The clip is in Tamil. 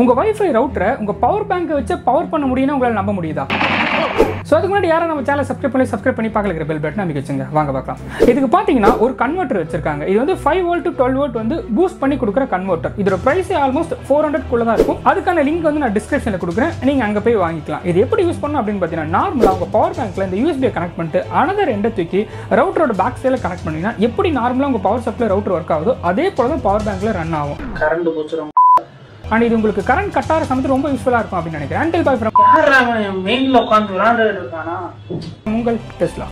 உங்க வைஃபை ரவுட்டரை உங்க பவர் பேங்கை வச்சு பவர் பண்ண முடியும்னா உங்களால நம்ப முடியுதா? ஸோ அதுக்கு முன்னாடி யாரும் நம்ம சேனல் சப்ஸ்கிரைப் பண்ணி பார்க்கல பெல் பட்டன் அமைக்க வச்சுங்க. வாங்க பார்க்கலாம். இதுக்கு பார்த்தீங்கன்னா ஒரு கன்வெர்ட்டர் வச்சிருக்காங்க. இது வந்து 5 வோல்ட் 12 வோல்ட் வந்து பூஸ்ட் பண்ணி கொடுக்குற கன்வெர்ட்டர். இதோட பிரைஸ் ஆல்மோஸ்ட் 400 குள்ள தான் இருக்கும். அதுக்கான லிங்க் வந்து நான் டிஸ்கிரிப்ஷனில் கொடுக்குறேன், நீங்க அங்கே போய் வாங்கிக்கலாம். இது எப்படி யூஸ் பண்ணணும் அப்படின்னு பார்த்தீங்கன்னா, நார்மலாக உங்க பவர் பேங்க்ல இந்த யூஎஸ்பியை கனெக்ட் பண்ணிட்டு அனதர் எண்டை தூக்கி ரவுட்டரோட பேக் சைடில் கனெக்ட் பண்ணீங்கன்னா எப்படி நார்மலாக உங்க பவர் சப்ளை ரவுட்டர் ஒர்க் ஆகுதோ அதே போல தான் பவர் பேங்க்ல ரன் ஆகும். கரண்ட் போச்சுரும். அண்ட் இது உங்களுக்கு கரண்ட் கட்டார சமயத்தில் ரொம்ப யூஸ்ஃபுல்லாக இருக்கும் அப்படின்னு நினைக்கிறேன். மெயின்ல உட்காந்து விளையாண்டு இருக்கானா உங்கள் டெஸ்லா.